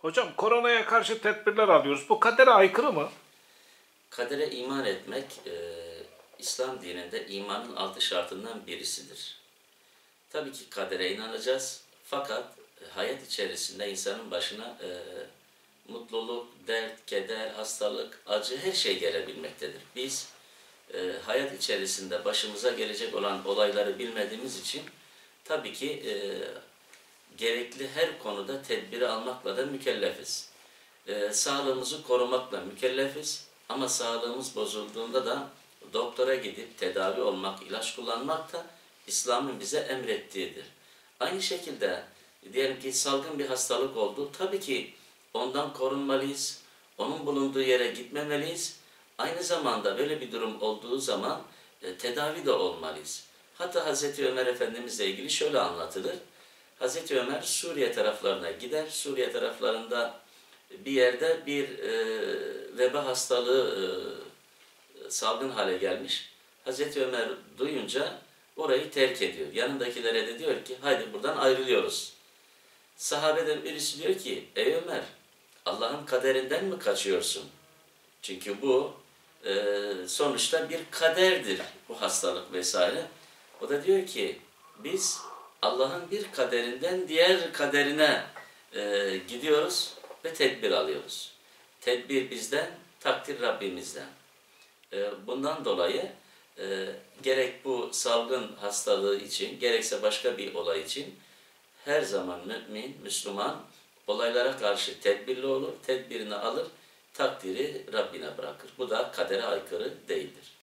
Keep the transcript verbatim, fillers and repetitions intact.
Hocam koronaya karşı tedbirler alıyoruz. Bu kadere aykırı mı? Kadere iman etmek, e, İslam dininde imanın altı şartından birisidir. Tabii ki kadere inanacağız. Fakat e, hayat içerisinde insanın başına e, mutluluk, dert, keder, hastalık, acı her şey gelebilmektedir. Biz e, hayat içerisinde başımıza gelecek olan olayları bilmediğimiz için tabii ki e, gerekli her konuda tedbiri almakla da mükellefiz. E, sağlığımızı korumakla mükellefiz. Ama sağlığımız bozulduğunda da doktora gidip tedavi olmak, ilaç kullanmak da İslam'ın bize emrettiğidir. Aynı şekilde diyelim ki salgın bir hastalık oldu. Tabii ki ondan korunmalıyız. Onun bulunduğu yere gitmemeliyiz. Aynı zamanda böyle bir durum olduğu zaman e, tedavi de olmalıyız. Hatta Hazreti Ömer Efendimizle ilgili şöyle anlatılır. Hazreti Ömer Suriye taraflarına gider. Suriye taraflarında bir yerde bir e, veba hastalığı e, salgın hale gelmiş. Hazreti Ömer duyunca orayı terk ediyor. Yanındakilere de diyor ki haydi buradan ayrılıyoruz. Sahabeden birisi diyor ki ey Ömer, Allah'ın kaderinden mi kaçıyorsun? Çünkü bu e, sonuçta bir kaderdir, bu hastalık vesaire. O da diyor ki biz Allah'ın bir kaderinden diğer kaderine e, gidiyoruz ve tedbir alıyoruz. Tedbir bizden, takdir Rabbimizden. E, bundan dolayı e, gerek bu salgın hastalığı için, gerekse başka bir olay için her zaman mümin, Müslüman olaylara karşı tedbirli olur, tedbirini alır, takdiri Rabbine bırakır. Bu da kadere aykırı değildir.